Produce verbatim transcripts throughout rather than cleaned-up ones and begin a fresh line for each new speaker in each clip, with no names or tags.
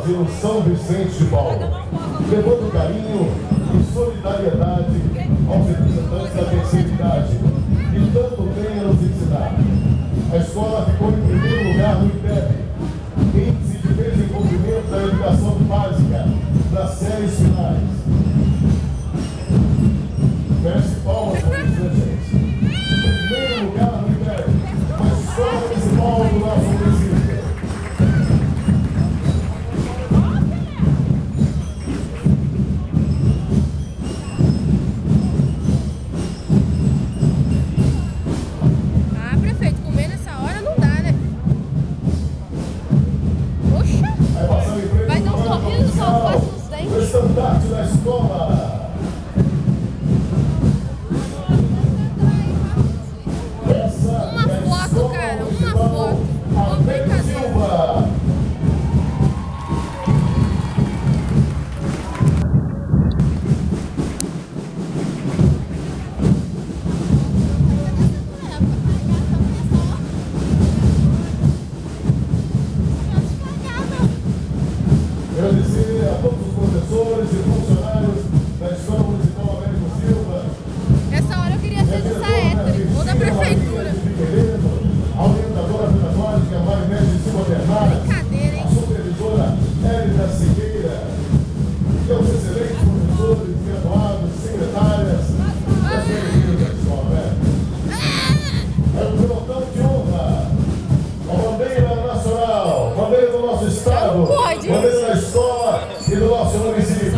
Asilo São Vicente de Paulo, levando carinho e solidariedade aos representantes da terceira idade, que tanto tem a nos ensinar. A escola ficou em primeiro lugar no I T E B, Índice de Desenvolvimento da Educação Básica, das séries finais. Merece palmas para isso, né, gente? Primeiro lugar no I T E B, a escola principal do nosso município. O estandarte da escola. Essa
uma
é
foto, cara, uma foto. Uma brincadeira.
Agradecer a todos os professores e funcionários da Escola Municipal Américo Silva.
Essa hora eu queria ser do Saetri, ou da prefeitura.
A orientadora pedagógica Marinédia Silva Bernardo.
Brincadeira, hein?
A supervisora Hélida Siqueira. E aos excelentes professores, graduados, secretárias das bem-vindas da escola, né? É o pilotão de honra. A bandeira nacional, bandeira do nosso estado,
não pode.
bandeira da escola e do nosso município.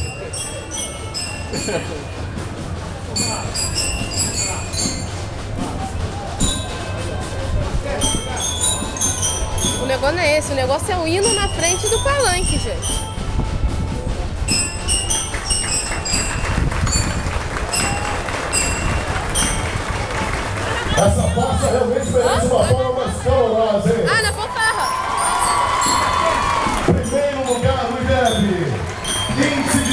O negócio não é esse, o negócio é o hino na frente do palanque, gente.
Essa faixa realmente merece uma palma escalosa, hein?
Ah, na fanfarra.
Primeiro lugar no I D E B, índice